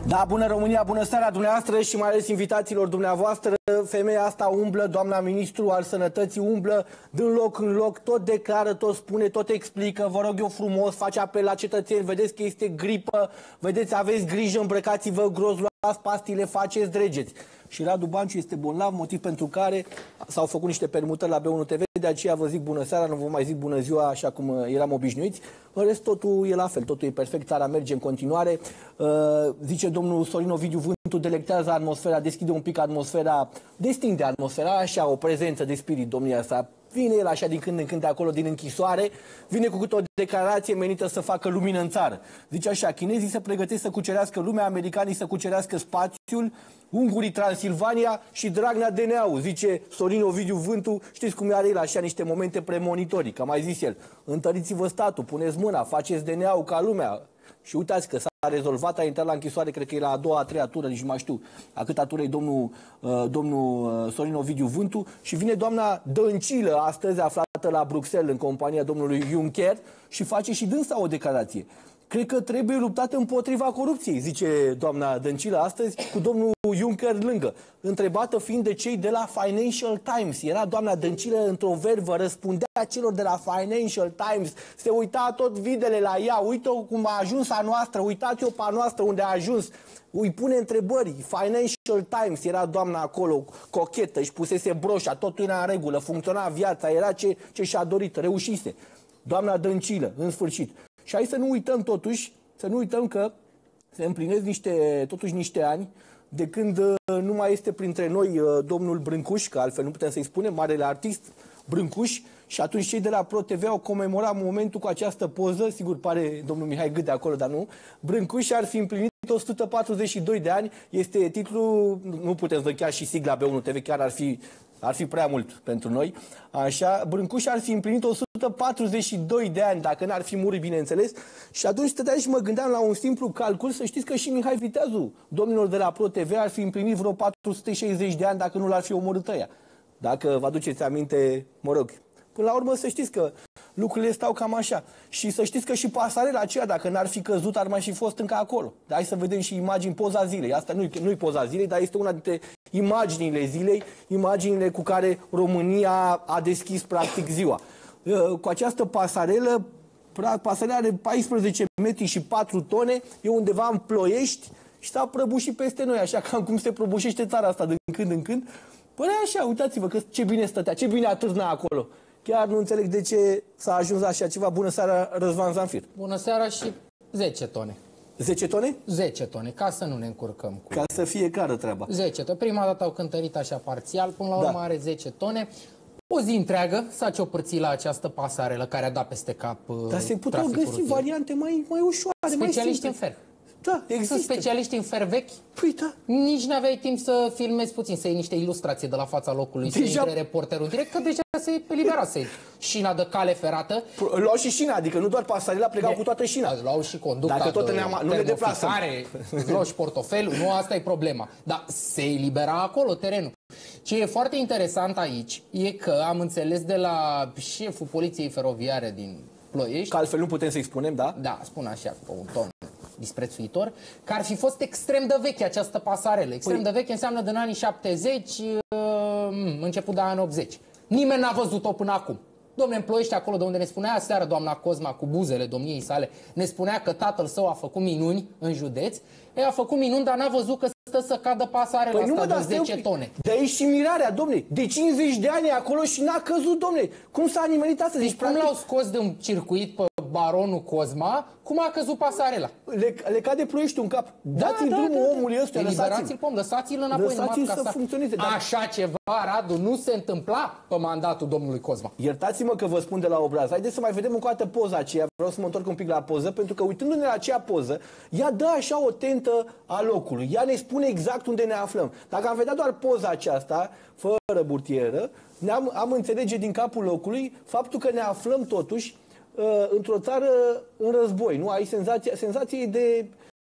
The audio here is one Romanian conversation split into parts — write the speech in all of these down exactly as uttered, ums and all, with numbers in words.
Da, bună România, bună seara dumneavoastră și mai ales invitațiilor dumneavoastră. Femeia asta umblă, doamna ministru al sănătății umblă din loc în loc, tot declară, tot spune, tot explică, vă rog eu frumos, face apel la cetățeni, vedeți că este gripă, vedeți, aveți grijă, îmbrăcați-vă gros, luați pastile, faceți, dregeți. Și Radu Banciu este bolnav, motiv pentru care s-au făcut niște permutări la B unu T V, de aceea vă zic bună seara, nu vă mai zic bună ziua așa cum eram obișnuiți. În rest, totul e la fel, totul e perfect, țara merge în continuare. Uh, zice domnul Sorin Ovidiu, vântul delectează atmosfera, deschide un pic atmosfera, destinde atmosfera, așa, o prezență de spirit, domnia sa. Vine el așa din când în când de acolo, din închisoare, vine cu câte o declarație menită să facă lumină în țară. Zice așa, chinezii se pregătesc să cucerească lumea, americanii să cucerească spațiul, ungurii Transilvania și Dragnea D N A-ul. Zice Sorin Ovidiu Vântu, știți cum are el așa niște momente premonitorii, că a mai zis el, întăriți-vă statul, puneți mâna, faceți D N A-ul ca lumea. Și uitați că s-a rezolvat, a intrat la închisoare, cred că e la a doua, a treia tură, nici nu mai știu a câta tură e domnul, uh, domnul Sorin Ovidiu Vântu și vine doamna Dăncilă, astăzi aflată la Bruxelles în compania domnului Juncker și face și dânsa o declarație. Cred că trebuie luptat împotriva corupției, zice doamna Dăncilă astăzi, cu domnul Juncker lângă. Întrebată fiind de cei de la Financial Times. Era doamna Dăncilă într-o vervă, răspundea celor de la Financial Times, se uita tot videle la ea, uite-o cum a ajuns a noastră, uitați-o pe a noastră unde a ajuns. Îi pune întrebări. Financial Times, era doamna acolo, cochetă, își pusese broșa, totul era în regulă, funcționa viața, era ce, ce și-a dorit, reușise. Doamna Dăncilă, în sfârșit. Și hai să nu uităm totuși, să nu uităm că se împlinesc niște, totuși niște ani de când uh, nu mai este printre noi uh, domnul Brâncuș, că altfel nu putem să-i spunem, marele artist Brâncuș, și atunci cei de la Pro T V au comemorat momentul cu această poză, sigur pare domnul Mihai Gât de acolo, dar nu, Brâncuș ar fi împlinit o sută patruzeci și doi de ani, este titlul, nu putem să chiar și sigla B unu T V, chiar ar fi Ar fi prea mult pentru noi. Așa, Brâncuș ar fi împlinit o sută patruzeci și doi de ani, dacă n-ar fi murit, bineînțeles. Și atunci stăteam și mă gândeam la un simplu calcul, să știți că și Mihai Viteazu, domnilor de la Pro T V, ar fi împlinit vreo patru sute șaizeci de ani dacă nu l-ar fi omorât ăia. Dacă vă aduceți aminte, mă rog. Până la urmă să știți că lucrurile stau cam așa. Și să știți că și pasarela aceea, dacă n-ar fi căzut, ar mai fi fost încă acolo. Dar hai să vedem și imagini, poza zilei. Asta nu-i nu-i poza zilei, dar este una dintre imaginile zilei, imaginile cu care România a deschis practic ziua. Cu această pasarelă, pasarela are paisprezece metri și patru tone, e undeva în Ploiești și s-a prăbușit peste noi, așa cam cum se prăbușește țara asta din când în când. Păi așa, uitați-vă că ce bine stătea, ce bine atârna acolo. Chiar nu înțeleg de ce s-a ajuns la așa ceva. Bună seara, Răzvan Zanfir. Bună seara și zece tone. zece tone? zece tone, ca să nu ne încurcăm cu... Ca să fie clară treaba. zece tone. Prima dată au cântărit așa parțial, până la urmă da. Are zece tone. O zi întreagă s-a ciopărțit la această pasarelă care a dat peste cap. Dar se puteau găsi rutier. variante mai, mai ușoare, Specialiști în fer. Da, există. Sunt specialiști în fer vechi. Păi da. Nici n-aveai timp să filmezi puțin, să iei niște ilustrații de la fața locului, deja... să intre reporterul direct, că deja se eliberase șina de cale ferată. Luau și șina, adică nu doar pasarela, plecau de... cu toată șina. Luau și conducta. Dacă tot ne-am, nu ne deplasăm. Luau și portofelul, nu, asta e problema. Dar se elibera acolo terenul. Ce e foarte interesant aici e că am înțeles de la șeful poliției feroviare din Ploiești, că altfel nu putem să-i spunem, da? Da, spun așa, cu un ton disprețuitor, că ar fi fost extrem de veche această pasarelă. Extrem păi... de veche înseamnă din anii șaptezeci, început de anii optzeci. Nimeni n-a văzut-o până acum. Dom'le, în Ploiești, acolo de unde ne spunea aseară doamna Cozma cu buzele domniei sale, ne spunea că tatăl său a făcut minuni în județ. Ea a făcut minuni, dar n-a văzut că stă să cadă pasarela păi asta de zece tone. De aici și mirarea, domne. De cincizeci de ani acolo și n-a căzut, domne. Cum s-a nimerit asta? Deci, deci cum practic... l-au scos din circuit pe baronul Cozma, cum a căzut pasarela? Le, le cade Ploiești un cap. Da, Dați-i da, drumul da, da. omului ăsta, lăsați-l pom, lăsați-l înapoi. Lăsați-l să funcționeze. Dar... Așa ceva, Radu, nu se întâmpla pe mandatul domnului Cozma. Iertați-mă că vă spun de la obraz. Haideți să mai vedem încă o dată poza aceea. Vreau să mă întorc un pic la poză, pentru că uitându-ne la acea poză, ea dă așa o tentă a locului. Ea ne spune exact unde ne aflăm. Dacă am vedea doar poza aceasta, fără burtieră, ne-am am înțelege din capul locului faptul că ne aflăm totuși uh, într-o țară în război. Nu? Ai senzația, senzație de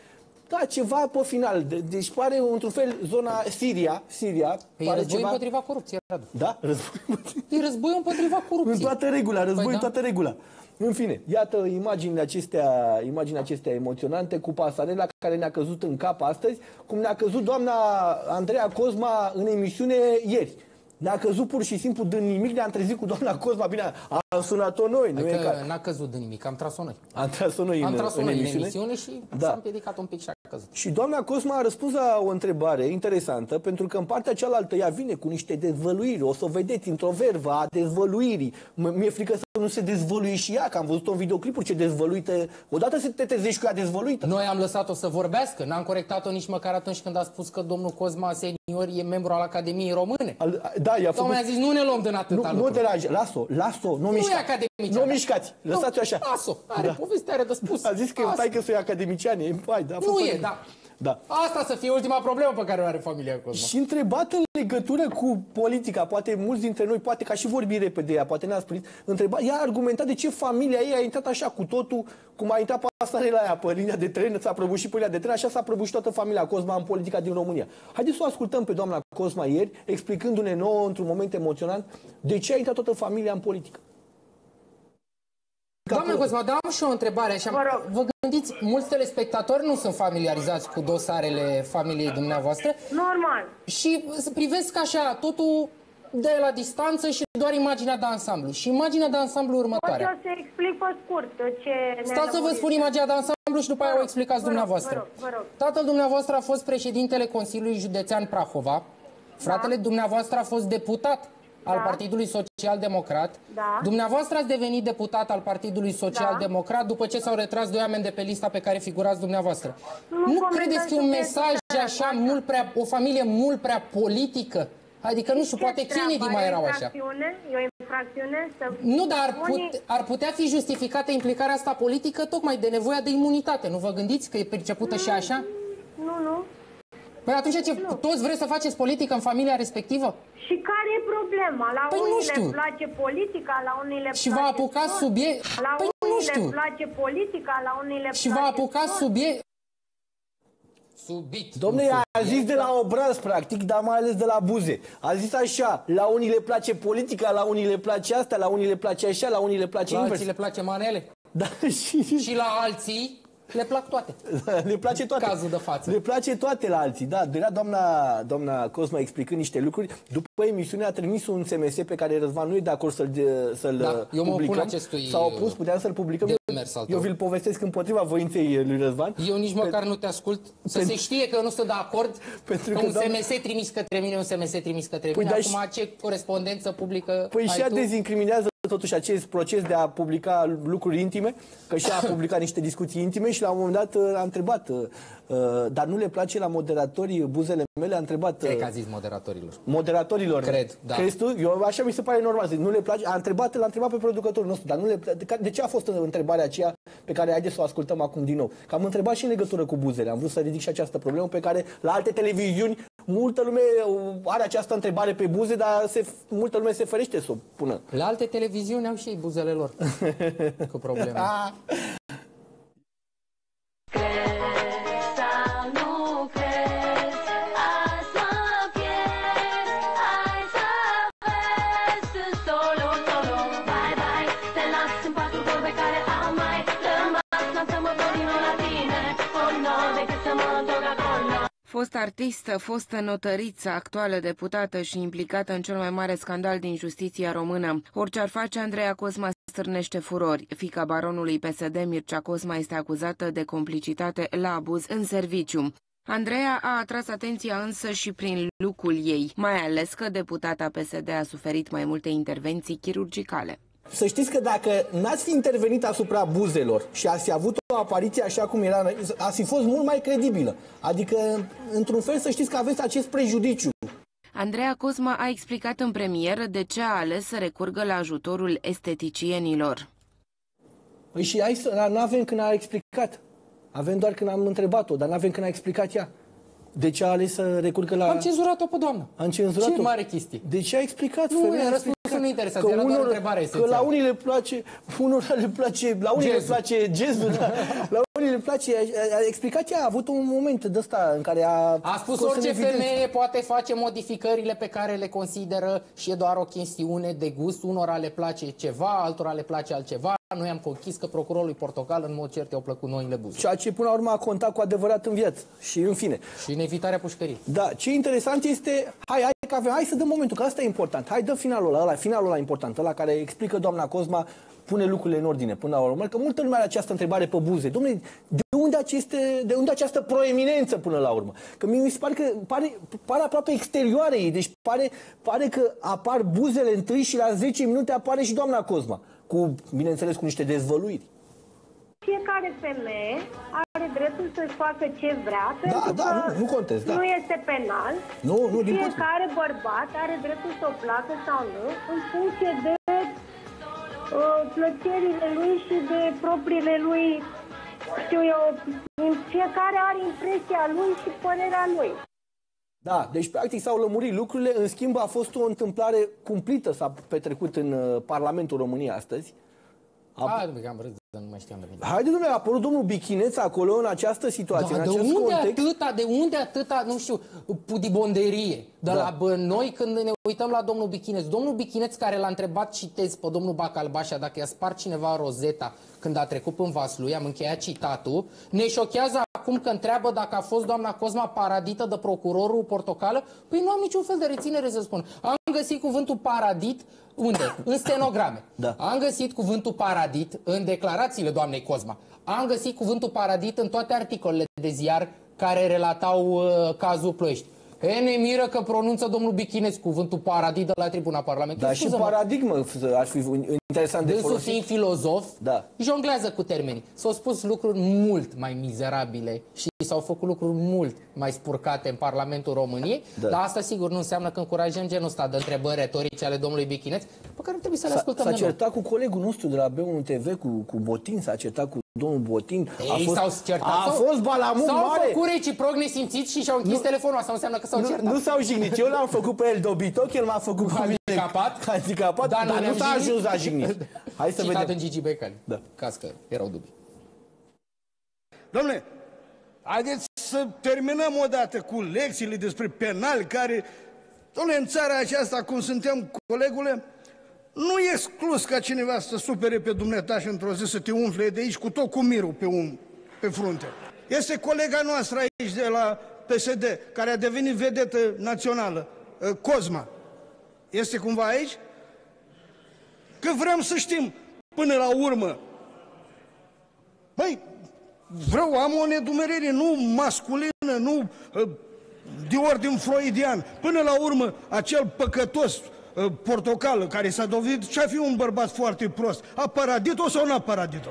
Da, ceva pe final. Deci pare, într-un fel, zona Siria. Siria păi pare e război ceva... împotriva corupției, Radu. Da? Război împotriva... E război împotriva corupției. În toată regula, război păi în da. toată regula. În fine, iată imaginile acestea, imaginile acestea emoționante cu pasarela care ne-a căzut în cap astăzi, cum ne-a căzut doamna Andreea Cosma în emisiune ieri. Ne-a căzut pur și simplu din nimic, ne-am trezit cu doamna Cosma, bine, am sunat-o noi. Nu adică e ca... n-a căzut din nimic, am tras-o noi. Am tras-o noi, am în, tras-o în, noi în emisiune. emisiune și da. s-a împiedicat un pic și a căzut. Și doamna Cosma a răspuns la o întrebare interesantă, pentru că în partea cealaltă ea vine cu niște dezvăluiri. O să o vedeți într-o vervă a dezvăluirii. Mi-e frică să nu se dezvăluie și ea, că am văzut-o în videoclipuri ce dezvăluită. Odată să te trezești cu ea dezvăluită. Noi am lăsat-o să vorbească, n-am corectat-o nici măcar atunci când a spus că domnul Cosma senior e membru al Academiei Române. Al, da, i-a făcut... Doamne a zis, nu ne luăm din atâta Nu, nu deranja, las-o, las-o, nu, nu mișca. e academician. Nu mișcați, lăsați-o așa. Las-o, are da. poveste, are de spus. A zis că Asta. stai că să-i academician, e, hai, da, Nu e, da. Da. Asta să fie ultima problemă pe care o are familia Cosma. Și întrebat în legătură cu politica, poate mulți dintre noi, poate ca și vorbi repede ea, poate ne-a spus, întrebat, ea a argumentat de ce familia ei a intrat așa cu totul, cum a intrat pasarela aia pe linia de tren, s-a prăbușit pe linia de tren, așa s-a prăbușit toată familia Cosma în politica din România. Haideți să o ascultăm pe doamna Cosma ieri, explicându-ne nouă, într-un moment emoționant, de ce a intrat toată familia în politică. Doamne Cosma, dar am și o întrebare așa. Vă, Vă gândiți, mulți telespectatori nu sunt familiarizați cu dosarele familiei dumneavoastră. Normal. Și privesc așa totul de la distanță și doar imaginea de ansamblu. Și imaginea de ansamblu următoarea. Pot eu să explic pe scurt ce ne Stați să vă spun imaginea de ansamblu și după aia o explicați vă rog, dumneavoastră. vă rog, vă rog. Tatăl dumneavoastră a fost președintele Consiliului Județean Prahova. Fratele dumneavoastră a fost deputat al Partidului Social-Democrat. Da. Dumneavoastră ați devenit deputat al Partidului Social-Democrat după ce s-au retras doi oameni de pe lista pe care figurați dumneavoastră. Nu, Nu credeți că e un mesaj așa mult prea, o familie mult prea politică? Adică, nu știu, poate Kennedy mai erau așa. E o infracțiune să... Nu, dar ar, unii... put, ar putea fi justificată implicarea asta politică tocmai de nevoia de imunitate. Nu vă gândiți că e percepută nu, și așa? Nu, nu. Păi atunci ce, nu. toți vreți să faceți politică în familia respectivă? Și care e problema? La păi unii nu știu. le place politica, la unii le și place... vă apucați sport, subiect... La păi unii nu știu. le place politica, la unii le Și place vă apucați sport. subiect... Subit. Dom'le, a zis de la obraz, practic, dar mai ales de la buze. A zis așa, la unii le place politica, la unii le place asta, la unii le place așa, la unii le place La invers. alții le place manele. Da, și... Și la alții le plac toate. Le place toate. Cazul de față. Le place toate la alții, da. Era doamna, doamna Cosma explicând niște lucruri. După emisiune a trimis un S M S pe care Răzvan nu e de acord să-l să-l Da, eu mă opun publicăm. acestui S-a opus, puteam să-l publicăm. demers al Eu tău. vi-l povestesc împotriva voinței lui Răzvan. Eu nici măcar nu te ascult. Să se știe că eu nu sunt de acord. Pentru că că un doamna- S M S trimis către mine, un S M S trimis către Păi mine. da, Acum ce corespondență publică Păi ai și ea tu? dezincriminează totuși acest proces de a publica lucruri intime, că și ea a publicat niște discuții intime și la un moment dat a întrebat, uh, dar nu le place la moderatorii buzele mele, a întrebat... Cred uh, că a zis moderatorilor. Moderatorilor. Cred, da. Crezi tu? Eu, așa mi se pare normal. Zic, nu le place. A întrebat, l-a întrebat pe producătorul nostru, dar nu le place. De ce a fost întrebarea aceea pe care haideți să o ascultăm acum din nou? Că am întrebat și în legătură cu buzele. Am vrut să ridic și această problemă pe care la alte televiziuni multă lume are această întrebare pe buze, dar se, multă lume se ferește să o pună. La alte televiziuni au și ei buzele lor cu probleme. Fost artistă, fostă notăriță, actuală deputată și implicată în cel mai mare scandal din justiția română. Orice ar face, Andreea Cosma stârnește furori. Fiica baronului P S D, Mircea Cosma, este acuzată de complicitate la abuz în serviciu. Andreea a atras atenția însă și prin lucrul ei, mai ales că deputata P S D a suferit mai multe intervenții chirurgicale. Să știți că dacă n-ați fi intervenit asupra buzelor și ați fi avut o apariție așa cum era, ați fi fost mult mai credibilă. Adică, într-un fel, să știți că aveți acest prejudiciu. Andreea Cosma a explicat în premieră de ce a ales să recurgă la ajutorul esteticienilor. Păi și aici nu avem când a explicat. Avem doar când am întrebat-o, dar nu avem când a explicat ea. De ce a ales să recurgă la... Am cenzurat-o pe doamnă. Am cenzurat-o. Ce mare chestie. De ce a explicat? Nu, e răspunsul nu interesează, era doar o întrebare Că esențială. la unii le place, unora le place, la unii le place jazzul, la unii le place, a, a explicat ce a avut un moment de ăsta în care a... A spus orice femeie poate face modificările pe care le consideră și e doar o chestiune de gust. Unora le place ceva, altora le place altceva. Noi am conchis că procurorului Portocal în mod cert i-au plăcut noile buze. Ceea ce până la urmă a contat cu adevărat în viață. Și în fine. Și în evitarea pușcării. Da, ce interesant este, hai, hai, că avem, hai să dăm momentul, că asta e important. Hai, dă finalul ăla, finalul ăla important, ăla care explică doamna Cosma, pune lucrurile în ordine până la urmă. Că multă lume are această întrebare pe buze. Dom'le, de unde, aceste, de unde această proeminență până la urmă? Că mi se pare că pare, pare aproape exterioare ei. Deci pare, pare că apar buzele întâi și la zece minute apare și doamna Cosma. Cu, bineînțeles, cu niște dezvăluiri. Fiecare femeie are dreptul să-și facă ce vrea, da, pentru da, că nu, nu contest, da. nu este penal. Nu, nu, din Fiecare bărbat are dreptul să o placă sau nu, în funcție de uh, plăcerile lui și de propriile lui, știu eu, fiecare are impresia lui și părerea lui. Da, deci practic s-au lămurit lucrurile, în schimb a fost o întâmplare cumplită, s-a petrecut în uh, Parlamentul României astăzi. A... A, am râs, dar nu mai știam de bine. Haide, domnule, a apărut domnul Bichineț acolo în această situație, da, în de acest unde context. atâta, de unde atâta, nu știu, pudibonderie de da. la bă, noi când ne uităm la domnul Bichineț. Domnul Bichineț care l-a întrebat, citez, pe domnul Bacalbașa dacă i-a spart cineva rozeta când a trecut în vaslui, am încheiat citatul, ne șochează acum că întreabă dacă a fost doamna Cosma paradită de procurorul Portocală. Păi nu am niciun fel de reținere să spun. Am găsit cuvântul paradit unde? În stenograme. Da. Am găsit cuvântul paradit în declarațiile doamnei Cosma. Am găsit cuvântul paradit în toate articolele de ziar care relatau uh, cazul Ploiești. E, ne miră că pronunță domnul Bichineț cuvântul paradit de la tribuna Parlamentului. Dar și paradigmă ar fi interesant de folosit. Dânsul fiind filozof, da. jonglează cu termenii. S-au spus lucruri mult mai mizerabile și s-au făcut lucruri mult mai spurcate în Parlamentul României, da. Dar asta sigur nu înseamnă că încurajăm genul ăsta de întrebări retorice ale domnului Bichineț, pe care trebuie să le ascultăm. S-a certat cu colegul nostru de la B unu T V, cu, cu Botin, s-a certat cu domnul Botin. Ei, a fost, certat, a fost balamut mare. S-au făcut reciproc nesimțiți și și-au închis nu, telefonul. Asta înseamnă că s-au nu, certat. Nu s-au jignit. Eu l-am făcut pe el dobitoc, el m-a făcut cu mine. Handicapat. Handicapat, dar, dar nu s-a ajuns la jignit. Hai să citat vedem. în Gigi Becali. Da. Caz că erau dubii. Dom'le, haideți să terminăm odată cu lecțiile despre penal care, dom'le, în țara aceasta, cum suntem, colegule, nu e exclus ca cineva să supere pe dumneata și într-o zi să te umfle de aici cu tot cu mirul pe, um, pe frunte. Este colega noastră aici de la P S D, care a devenit vedetă națională, Cosma. Este cumva aici? Că vrem să știm până la urmă. Băi, vreau, am o nedumerire, nu masculină, nu de ordin freudian. Până la urmă, acel păcătos Portocală, care s-a dovedit și-a fi un bărbat foarte prost, a paradit-o sau n-a paradit-o?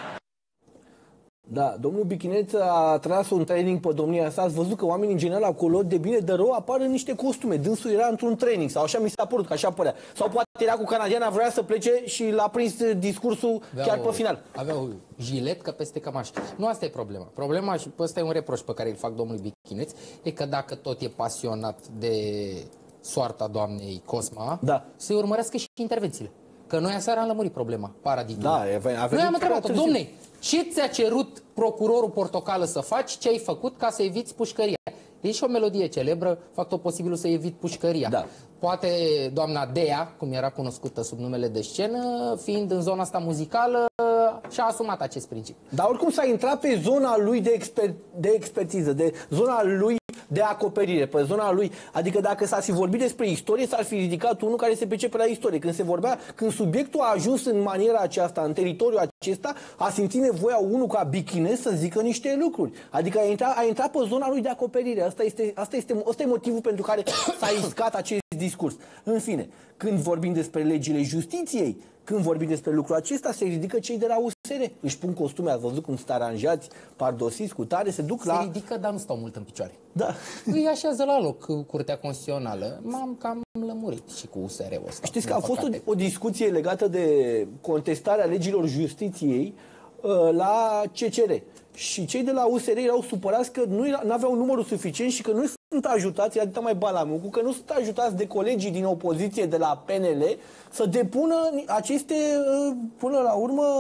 Da, domnul Bichineț a tras un training pe domnia sa. Ați văzut că oamenii în general acolo, de bine de rău, apar în niște costume. Dânsul era într-un training, sau așa mi s-a părut, că așa părea. Sau poate era cu canadiana, vrea să plece și l-a prins discursul avea chiar o, pe final. Avea o jiletcă peste cămașă. Nu asta e problema. Problema, și ăsta e un reproș pe care îl fac domnului Bichineț, e că dacă tot e pasionat de soarta doamnei Cosma, da. să-i urmărească și intervențiile. Că noi aseară am lămurit problema paraditului. Da, noi am întrebat-o, domne, ce ți-a cerut procurorul Portocală să faci, ce ai făcut ca să eviți pușcăria? E și o melodie celebră, fac tot posibilul să evit pușcăria. Da. Poate doamna Dea, cum era cunoscută sub numele de scenă, fiind în zona asta muzicală, și-a asumat acest principiu. Dar oricum s-a intrat pe zona lui de, exper de expertiză, de zona lui de acoperire, pe zona lui. Adică dacă s-ar fi vorbit despre istorie, s-ar fi ridicat unul care se pricepe la istorie. Când se vorbea, când subiectul a ajuns în maniera aceasta, în teritoriul acesta, a simțit nevoia unul ca Bichineț să zică niște lucruri. Adică a intrat, a intrat pe zona lui de acoperire. Asta este, asta este, asta e motivul pentru care s-a iscat acest discurs. În fine, când vorbim despre legile justiției, când vorbim despre lucrul acesta, se ridică cei de la U S R. Își pun costume, ați văzut cum sunt aranjați, pardosiți, cu tare, se duc se la... Se ridică, dar nu stau mult în picioare. Da. Îi așează la loc Curtea Constituțională. M-am cam lămurit și cu U S R-ul ăsta. Știți că a fost o, o discuție legată de contestarea legilor justiției uh, la C C R. Și cei de la U S R erau supărați că nu aveau numărul suficient și că nu sunt ajutați, era atâta mai balamucu, că nu sunt ajutați de colegii din opoziție de la P N L să depună aceste, până la urmă,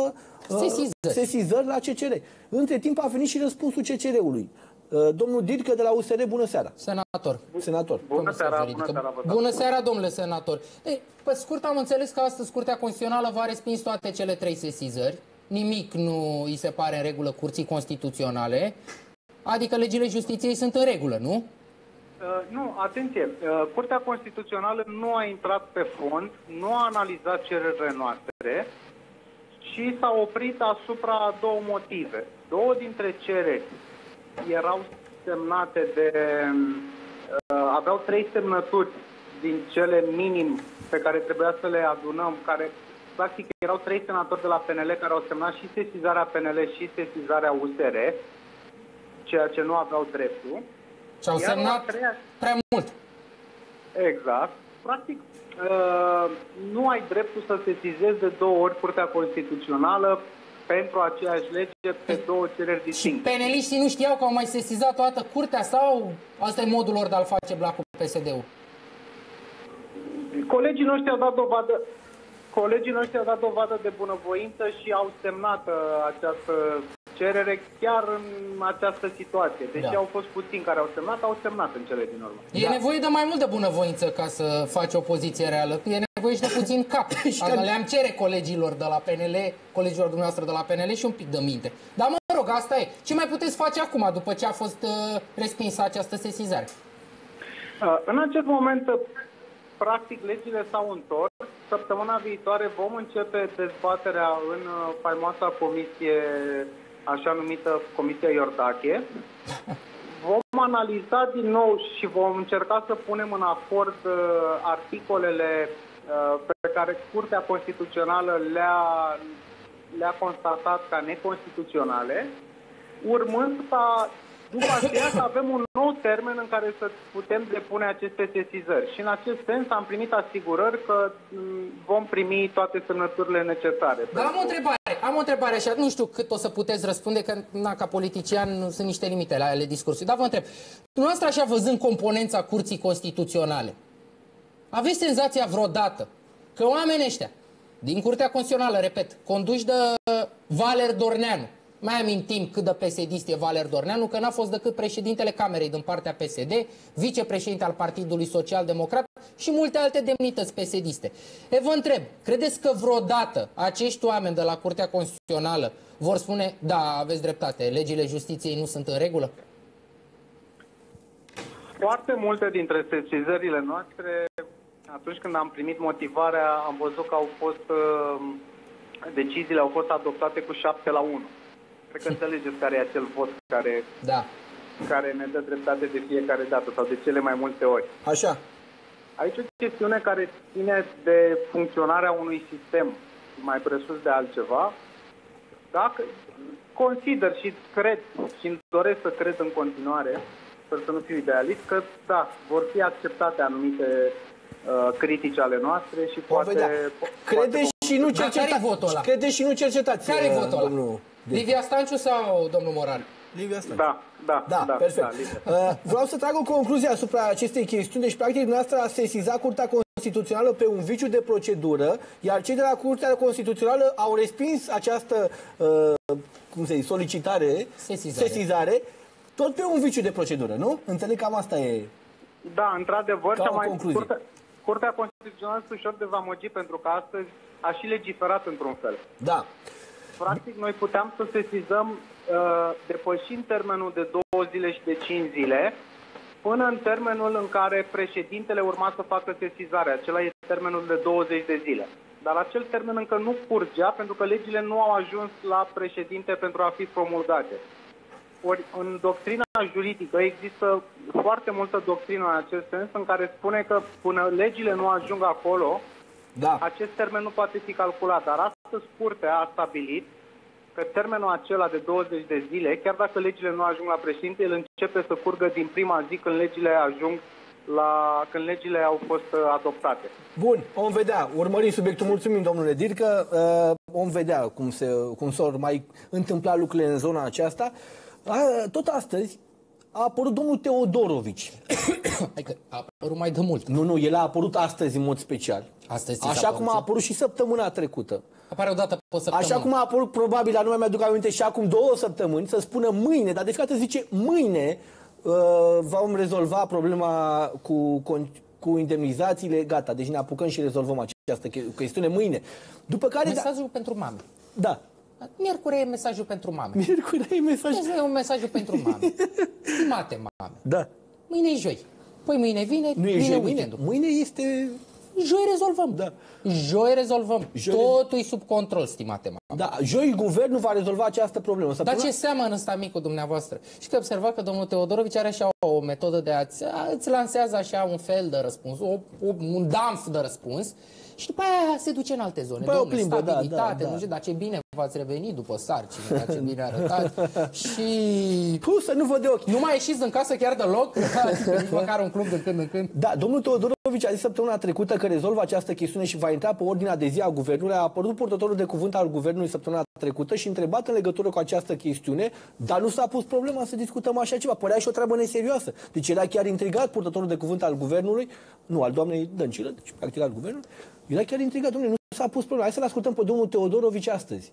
Sesizări. sesizări la C C R. Între timp a venit și răspunsul C C R-ului. Domnul Dircă de la U S R, bună seara. Senator. Senator. Bună seara, bună seara, bună seara, domnule senator. Ei, pe scurt, am înțeles că astăzi Curtea Constituțională va respins toate cele trei sesizări. Nimic nu îi se pare în regulă Curții Constituționale. Adică legile justiției sunt în regulă, nu? Uh, nu, atenție. Uh, Curtea Constituțională nu a intrat pe fond, nu a analizat cererile noastre și s-a oprit asupra două motive. Două dintre cereri erau semnate de... Uh, aveau trei semnături din cele minim pe care trebuia să le adunăm, care practic erau trei senatori de la P N L care au semnat și sesizarea P N L și sesizarea U S R, ceea ce nu aveau dreptul. Și au Iar semnat treia... prea mult. Exact. Practic, uh, nu ai dreptul să sesizezi de două ori Curtea Constituțională pentru aceeași lege pe două cereri distincte. Și peneliștii nu știau că au mai sesizat toată curtea sau asta e modul lor de a-l face blacul P S D-ul? Colegii noștri au dat dovadă, colegii noștri au dat dovadă de bunăvoință și au semnat uh, această cerere chiar în această situație. Deși da. au fost puțini care au semnat, au semnat în cele din urmă. E da. nevoie de mai mult de bunăvoință ca să faci o poziție reală. E nevoie și de puțin cap. Asta le-am cere colegilor de la P N L, colegilor dumneavoastră de la P N L și un pic de minte. Dar mă rog, asta e. Ce mai puteți face acum după ce a fost uh, respinsă această sesizare? Uh, în acest moment, practic, legile s-au întors. Săptămâna viitoare vom începe dezbaterea în uh, faimoasa comisie, așa numită Comisia Iordache. Vom analiza din nou și vom încerca să punem în acord uh, articolele uh, pe care Curtea Constituțională le-a le-a constatat ca neconstituționale, urmând ca după aceea să avem un nou termen în care să putem depune aceste sesizări. Și în acest sens am primit asigurări că vom primi toate semnăturile necesare. Dar am o întrebare, am o întrebare așa, nu știu cât o să puteți răspunde, că na, ca politician sunt niște limite la ale discursului. Dar vă întreb, dumneavoastră așa văzând componența Curții Constituționale, aveți senzația vreodată că oamenii ăștia din Curtea Constituțională, repet, conduși de Valer Dorneanu, mai amintim cât de P S D-ist e Valer Dorneanu, că n-a fost decât președintele Camerei din partea P S D, vicepreședinte al Partidului Social Democrat și multe alte demnități P S D-iste. E, vă întreb, credeți că vreodată acești oameni de la Curtea Constituțională vor spune, da, aveți dreptate, legile justiției nu sunt în regulă? Foarte multe dintre sesizările noastre, atunci când am primit motivarea, am văzut că au fost, deciziile au fost adoptate cu șapte la unu. Cred că înțelegeți care e acel vot care, da. care ne dă dreptate de fiecare dată sau de cele mai multe ori. Așa. Aici e o chestiune care ține de funcționarea unui sistem, mai presus de altceva. Dacă consider și cred și îmi doresc să cred în continuare, sper să nu fiu idealist, că da, vor fi acceptate anumite uh, critici ale noastre și poate... Credeți și nu cercetați. Credeți și nu cercetați. Care e votul ăla? Livia Stanciu sau domnul Moran? Livia Stanciu. Da, da, da, da perfect. Da, uh, vreau să trag o concluzie asupra acestei chestiuni. Deci, practic, dumneavoastră a sesizat Curtea Constituțională pe un viciu de procedură, iar cei de la Curtea Constituțională au respins această uh, cum se zice, solicitare, sesizare. sesizare, tot pe un viciu de procedură, nu? Înțeleg cam asta e... Da, într-adevăr, și mai Curtea, Curtea Constituțională este ușor dezamăgit pentru că astăzi a și legiferat într-un fel. Da. Practic, noi puteam să sesizăm uh, depășind termenul de două zile și de cinci zile, până în termenul în care președintele urma să facă sesizarea. Acela e termenul de douăzeci de zile. Dar acel termen încă nu curgea, pentru că legile nu au ajuns la președinte pentru a fi promulgate. Ori, în doctrina juridică există foarte multă doctrină în acest sens, în care spune că până legile nu ajung acolo, da. acest termen nu poate fi calculat. Dar astăzi Curtea a stabilit că termenul acela de douăzeci de zile, chiar dacă legile nu ajung la președinte, el începe să curgă din prima zi când legile ajung la, când legile au fost adoptate. Bun, vom vedea. Urmărim subiectul. Mulțumim, domnule Dircă. Uh, vom vedea cum se cum s-or mai întâmpla lucrurile în zona aceasta. Uh, tot astăzi a apărut domnul Teodorovici. Adică a apărut mai de mult. Nu, nu, el a apărut astăzi în mod special. Astăzi Așa cum a apărut și săptămâna trecută. Apare o dată pe săptămână. Așa cum a apărut probabil, la nu mai mi-aduc aminte, și acum două săptămâni, să spună mâine, dar de fiecare dată zice mâine uh, vom rezolva problema cu, cu, cu indemnizațiile, gata, deci ne apucăm și rezolvăm această chestiune mâine. După care... Mesajul da, pentru mame. Da. Miercuri e mesajul pentru mame. Miercuri e mesajul... Deci e un mesaj pentru mame. Stimate mame. Da. Mâine e joi. Păi mâine vine, nu e vine joi, weekendul. Mâine, mâine este... Joi rezolvăm. Da. Joi rezolvăm. Joi... Totul e sub control, stimate mame. Da, joi guvernul va rezolva această problemă. Dar ce seamănă ăsta mic cu dumneavoastră? Și că observa că domnul Teodorovici are așa o metodă de a-ți, a-ți lansează așa un fel de răspuns, o, o, un damf de răspuns și după aia se duce în alte zone. Păi domnule, plimbă, stabilitate, da, da, nu știu, da. dar ce bine v-ați revenit după sarcină, dar ce bine arătați. Și... Puh, să nu văd de ochi. Nu mai ieșiți din casă chiar deloc? Nici măcar un club din când în când. Da, domnul Teodorovici a zis săptămâna trecută că rezolvă această chestiune și va intra pe ordinea de zi a guvernului. A apărut purtătorul de cuvânt al guvernului săptămâna trecută și întrebat în legătură cu această chestiune, dar nu s-a pus problema să discutăm așa ceva. Părea și o treabă neserioasă. Deci era chiar intrigat purtătorul de cuvânt al guvernului, nu al doamnei Dăncilă, deci practic al guvernului. Era chiar intrigat, domnule, nu s-a pus problema. Hai să-l ascultăm pe domnul Teodorovici astăzi.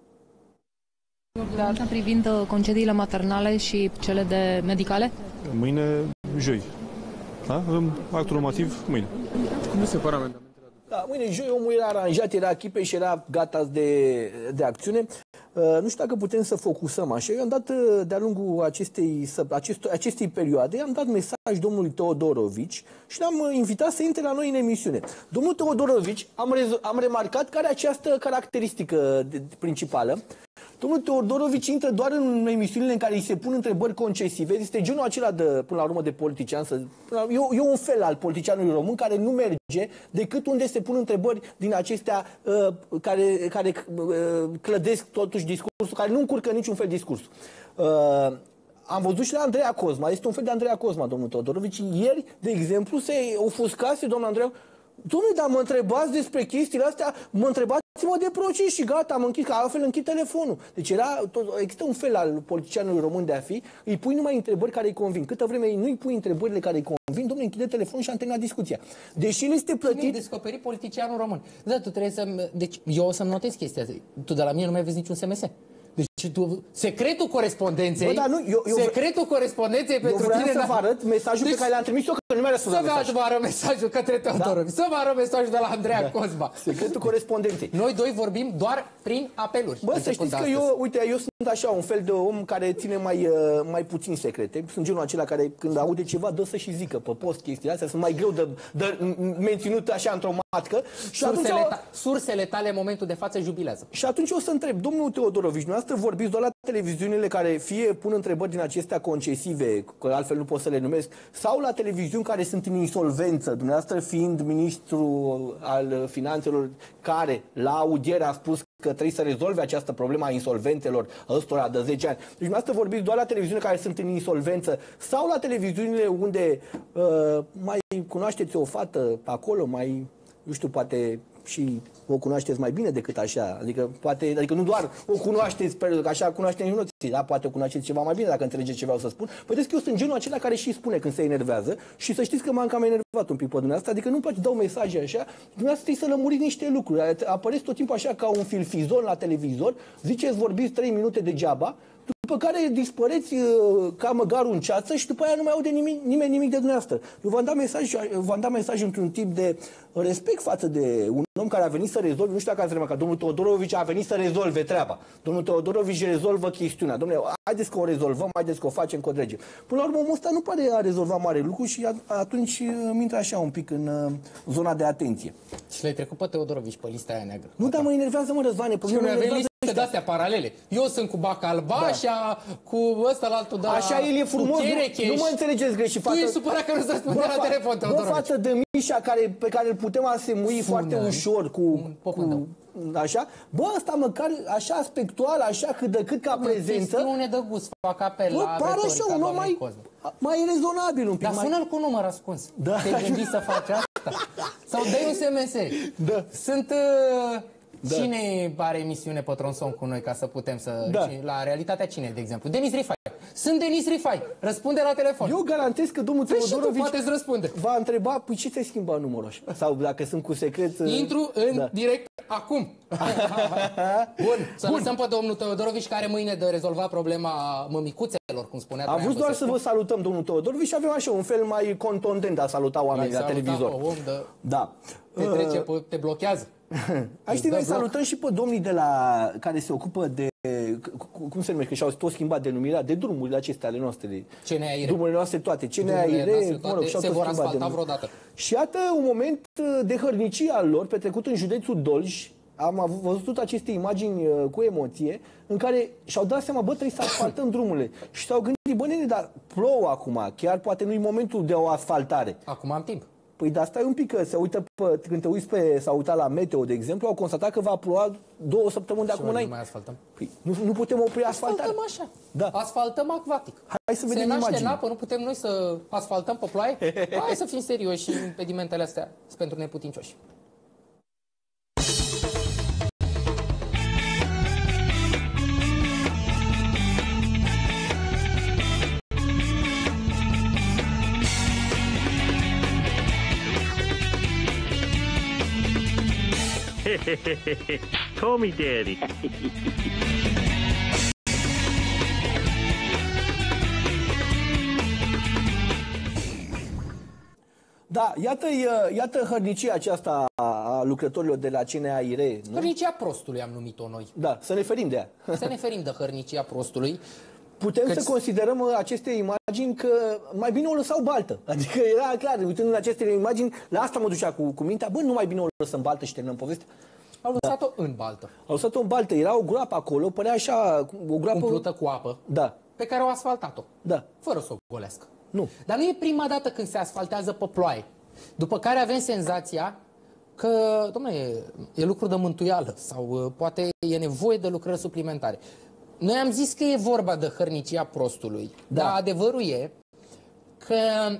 Asta privind concediile maternale și cele de medicale? Mâine, joi. Da? Actul normativ, mâine. Cum se pare amendamentele? Da, mâine, joi, omul era aranjat, era chipe și era gata de, de acțiune. Uh, nu știu dacă putem să focusăm așa. Eu am dat, uh, de-a lungul acestei, acest, acestei perioade, am dat mesaj domnului Teodorovici și l-am uh, invitat să intre la noi în emisiune. Domnul Teodorovici, am, am remarcat că are această caracteristică de, de, principală. Domnul Teodorovici intră doar în emisiunile în care îi se pun întrebări concesive. Este genul acela, de, până la urmă, de politician. Să, e, e un fel al politicianului român care nu merge decât unde se pun întrebări din acestea uh, care, care uh, clădesc totuși discursul, care nu încurcă niciun fel discursul. Uh, Am văzut și la Andreea Cosma. Este un fel de Andreea Cosma, domnul Teodorovici. Ieri, de exemplu, se ofuscase domnul Andreea. Dom'le, dar mă întrebați despre chestiile astea, mă întrebați-mă de proces și gata, am închis, că altfel închid telefonul. Deci era, tot, există un fel al politicianului român de a fi, îi pui numai întrebări care îi convin. Câtă vreme nu îi pui întrebările care îi convin, dom'le, închide telefonul și am terminat discuția. Deși el este plătit... Cine descoperi politicianul român? Da, tu trebuie să... Deci eu o să-mi notez chestia asta. Tu de la mine nu mai vezi niciun S M S. Deci tu, secretul corespondenței, Bă, da, nu, eu, eu secretul corespondenței eu pentru tine... Eu vreau să vă arăt mesajul deci, pe care l-am trimis eu, că nu mi-a răspuns la mesaj. Să vă arăt mesajul către Teodorovici, da? Să vă arăt mesajul de la Andreea da. Cosma. Secretul corespondenței. Noi doi vorbim doar prin apeluri. Bă, să știți că eu, uite, eu sunt așa un fel de om care ține mai, uh, mai puțin secrete. Sunt genul acela care când aude ceva dă să și zică pe post chestiile astea, sunt mai greu de, de menținut așa într-o matcă. Și sursele, atunci, ta, sursele tale în momentul de față jubilează. Și atunci o să întreb, domnul Teodorovici, dumneavoastră vorbiți doar la televiziunile care fie pun întrebări din acestea concesive, că altfel nu pot să le numesc, sau la televiziuni care sunt în insolvență, dumneavoastră fiind ministru al finanțelor care la audiere a spus că trebuie să rezolve această problemă a insolvențelor ăstora de zece ani. Deci dumneavoastră vorbiți doar la televiziunile care sunt în insolvență sau la televiziunile unde uh, mai cunoașteți o fată acolo, mai, nu știu, poate și o cunoașteți mai bine decât așa. Adică, poate, adică nu doar o cunoașteți, că așa cunoaștem și noi, da? Poate o cunoașteți ceva mai bine, dacă înțelegeți ce vreau să spun. Vedeți că eu sunt genul acela care și spune când se enervează și să știți că m-am cam enervat un pic pe dumneavoastră, adică nu-mi place, dau mesaje așa, dumneavoastră trebuie să lămuriți niște lucruri. Apăreți tot timpul așa ca un filfizon la televizor, ziceți, vorbiți trei minute degeaba, după care dispăreți uh, ca măgarul în ceață și după aia nu mai aude nimic, nimeni nimic de dumneavoastră. Eu v-am dat mesaj, v-am dat mesaj într-un tip de respect față de un om care a venit să rezolve, nu știu dacă ați remarcat, domnul Teodorovici a venit să rezolve treaba. Domnul Teodorovici rezolvă chestiunea. Domnule, haideți că o rezolvăm, haideți că o facem, că o dregem. Până la urmă, omul ăsta nu pare a rezolva mare lucru și atunci îmi intră așa un pic în uh, zona de atenție. Și l-ai trecut pe Teodorovici pe lista aia neagră. Nu, dar mă enervează, mă, Răzvane. Și noi avem liste de-astea paralele. Eu sunt cu Bacalbașa, da. Cu ăsta la altul de la... Așa el e frumos, nu, nu mă înțelegeți greșit. Tu ești supărat că nu se răspunde la telefon, Teodorovici. Bă, față de Mișa care, pe care îl putem asemui foarte ușor cu... cu așa? Bă, ăsta măcar așa aspectual, așa cât de cât ca nu, prezență... Chestiune de gust, fac apel bă, la pare așa un om mai, mai rezonabil un pic. Dar mai... sună-l cu număr ascuns. Da. Te-ai gândit să faci asta? Sau dai un S M S. Da. Sunt... Uh... Da. Cine are emisiune pe Tronson cu noi ca să putem să... Da. La Realitatea cine, de exemplu? Denis Rifai. Sunt Denis Rifai. Răspunde la telefon. Eu garantez că domnul Păi și tu Teodorovici poate-ți răspunde. va întreba, păi ce ți-ai schimbat numărul așa? Sau dacă sunt cu secret... Intru în da. direct acum. Bun, să Bun. lăsăm pe domnul Teodorovici, care are mâine de rezolva problema mămicuțelor, cum spunea. Am vrut doar să vă salutăm, domnul Teodorovici, și avem așa un fel mai contundent de a saluta oamenii la televizor. Om de... Da. Te trece, pe, te blochează. Aici trebuie să salutăm și pe domnii de la care se ocupă de, cum se numește, că și-au tot schimbat denumirea, de drumurile acestea ale noastre. C N A I R. Drumurile noastre toate. C N A I R, mă rog, și-au se tot vor schimbat asfalta denumire. vreodată. Și iată un moment de hărnicie al lor, petrecut în județul Dolj. Am avut- văzut aceste imagini uh, cu emoție, în care și-au dat seama, bă, trebuie să asfaltăm drumurile. Și s-au gândit, bă, nene, dar plouă acum, chiar poate nu-i momentul de o asfaltare. Acum am timp. Păi dar stai un pic, că se uită pe, când te uiți pe, s-a uitat la meteo, de exemplu, au constatat că va ploua două săptămâni de acum Și noi înainte. nu mai asfaltăm. Păi, nu, nu putem opri asfaltarea. Asfaltăm așa. Da. Asfaltăm acvatic. Hai să vedem Se naște imagini. în apă, nu putem noi să asfaltăm pe ploaie? Hai să fim serioși și impedimentele astea sunt pentru neputincioși. Tommy Daddy. Da, iată, iată hărnicia aceasta a lucrătorilor de la C N A I R. Nu? Hărnicia prostului am numit-o noi. Da, să ne ferim de ea. Să ne ferim de hărnicia prostului. Putem Că- să considerăm aceste imagini că mai bine o lăsau baltă. Adică era clar, uitând în aceste imagini, la asta mă ducea cu, cu mintea, bă, nu mai bine o lăsăm baltă și terminăm povestea. Au lăsat-o în baltă, Au lăsat-o în baltă, era o groapă acolo, părea așa, o groapă... umplută cu apă, Da, pe care au asfaltat-o, da, fără să o golească. nu. Dar nu e prima dată când se asfaltează pe ploaie. După care avem senzația că, dom'le, e lucru de mântuială sau uh, poate e nevoie de lucrări suplimentare. Noi am zis că e vorba de hărnicia prostului, Da. dar adevărul e că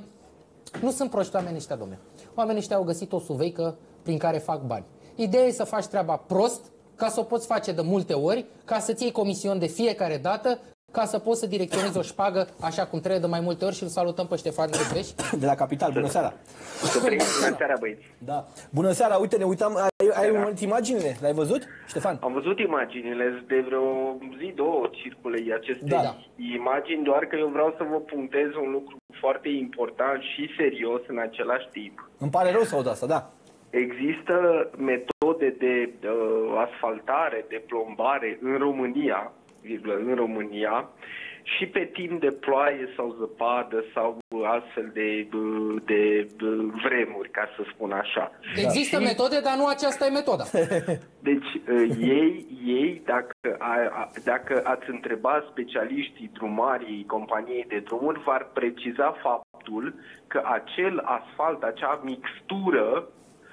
nu sunt proști oamenii ăștia, dom'le. Oamenii ăștia au găsit o suveică prin care fac bani. Ideea e să faci treaba prost, ca să o poți face de multe ori, ca să-ți iei comision de fiecare dată, ca să poți să direcționezi o șpagă așa cum trebuie de mai multe ori. Și îl salutăm pe Ștefan Redveș. De la Capital, bună seara. Bună seara, băieți. Da. Bună seara, uite, ne uitam, ai, ai urmărit imaginile? Le-ai văzut, Ștefan? Am văzut imaginile, de vreo zi, două circule aceste Da. imagini, doar că eu vreau să vă punctez un lucru foarte important și serios în același timp. Îmi pare rău să aud asta, da. Există metode de uh, asfaltare, de plombare în România, virgulă, în România, și pe timp de ploaie sau zăpadă sau astfel de, de, de vremuri, ca să spun așa. Există Și- metode, dar nu aceasta e metoda. Deci uh, ei, ei dacă, a, a, dacă ați întreba specialiștii drumarii companiei de drumuri, v-ar preciza faptul că acel asfalt, acea mixtură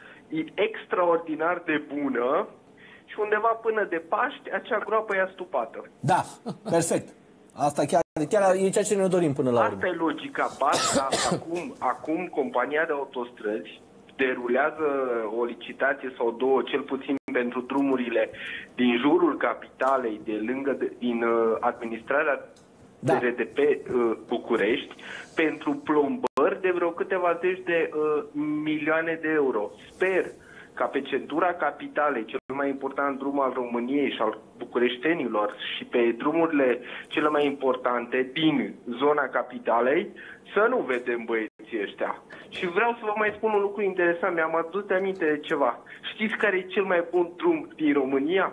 e extraordinar de bună și undeva până de Paști acea groapă e astupată. Da, perfect. Asta chiar, chiar e ceea ce ne dorim până la urmă. Asta e logica. Basta, acum, acum compania de autostrăzi derulează o licitație sau două, cel puțin pentru drumurile din jurul capitalei, de lângă, de, din uh, administrarea Da. de R D P uh, București, pentru plombări de vreo câteva zeci de uh, milioane de euro. Sper ca pe centura capitalei, cel mai important drum al României și al bucureștenilor, și pe drumurile cele mai importante din zona capitalei, să nu vedem băieții ăștia. Și vreau să vă mai spun un lucru interesant, mi-am adus de aminte de ceva. Știți care e cel mai bun drum din România?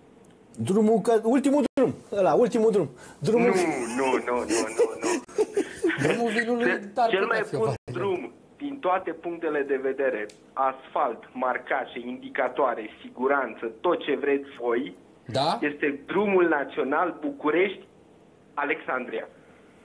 Drumul, că, ultimul drum, ăla, ultimul drum. Drumul... Nu, nu, nu, nu, nu, nu. Drumul vinului ar Cel putea mai fi o bun variantă. drum din toate punctele de vedere, asfalt, marcaje, indicatoare, siguranță, tot ce vreți voi, Da? este drumul național București-Alexandria.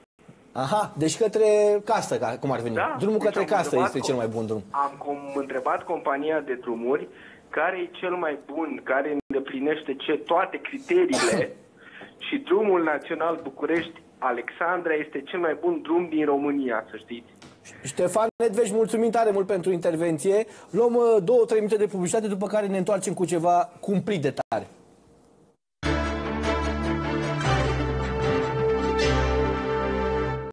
Aha, deci către Castă, ca- cum ar veni. Da? Drumul Deci către am Castă întrebat este com- cel mai bun drum. Am com- întrebat compania de drumuri care e cel mai bun, care îndeplinește ce, toate criteriile și drumul național București-Alexandria este cel mai bun drum din România, să știți. Ștefan Nedveș, mulțumim tare mult pentru intervenție. Luăm uh, două, trei minute de publicitate, după care ne întoarcem cu ceva cumplit de tare.